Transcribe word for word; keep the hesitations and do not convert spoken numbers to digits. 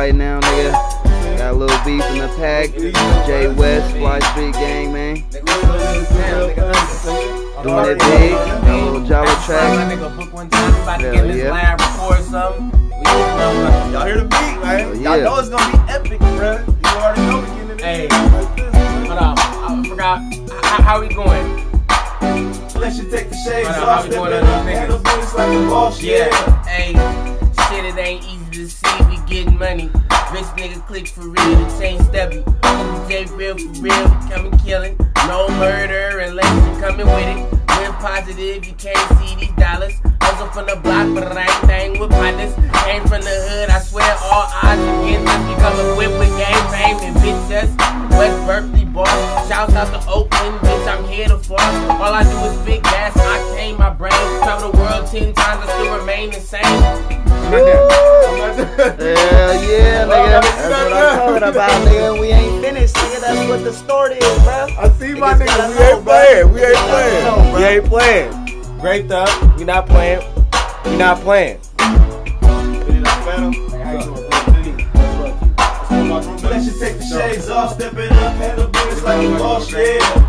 right now, nigga. Got a little beef in the pack. Jay West, Fly Street Gang, man. Doing it big. Got a little Jolly track. Hell yeah. Y'all hear the beat, man? Oh, yeah. Y'all know it's gonna be epic, bruh. You already know we getting it. Hey, hold on. I forgot. How, how we going? Let you take the shades Hold on, off. how we going Step on in, those handle niggas? business like a boss, Yeah. yeah. Hey, shit, it ain't easy to see. We getting money. Rich nigga clicks for real. The chain stubby. J real for real. We coming killing. No murder unless you coming with it. We're positive. You can't see these dollars. Hustle from the block, but I ain't thing with partners. Came from the hood. I swear all odds against us. We come equipped with game fame and bitch us. West Berkeley boss. Shouts out to Oakland, bitch. I'm here to fall. All I do is big gas, octane my brain. Travel the world ten times, I still remain the same. Hell yeah, nigga. That's what I'm talking about, nigga. We ain't finished, nigga. That's what the story is, bro. I see my niggas. We ain't playing. We ain't playing. We ain't playing. Great up. We not playing. We not playing. Let you take the shades off, step it up, handle business like a boss, yeah.